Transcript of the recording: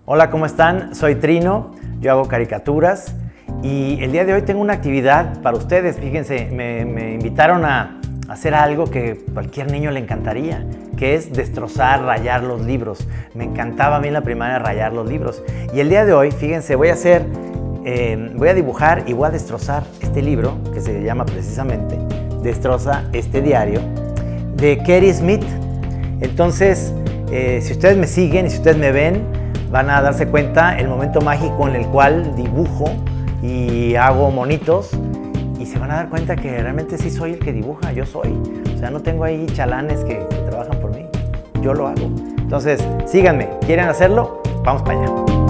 Hola, ¿cómo están? Soy Trino, yo hago caricaturas y el día de hoy tengo una actividad para ustedes. Fíjense, me invitaron a hacer algo que cualquier niño le encantaría, que es destrozar, rayar los libros. Me encantaba a mí en la primaria rayar los libros. Y el día de hoy, fíjense, voy a dibujar y voy a destrozar este libro, que se llama precisamente Destroza este diario, de Kerry Smith. Entonces, si ustedes me siguen y si ustedes me ven, van a darse cuenta el momento mágico en el cual dibujo y hago monitos y se van a dar cuenta que realmente sí soy el que dibuja, yo soy. O sea, no tengo ahí chalanes que trabajan por mí, yo lo hago. Entonces, síganme, ¿quieren hacerlo? Vamos para allá.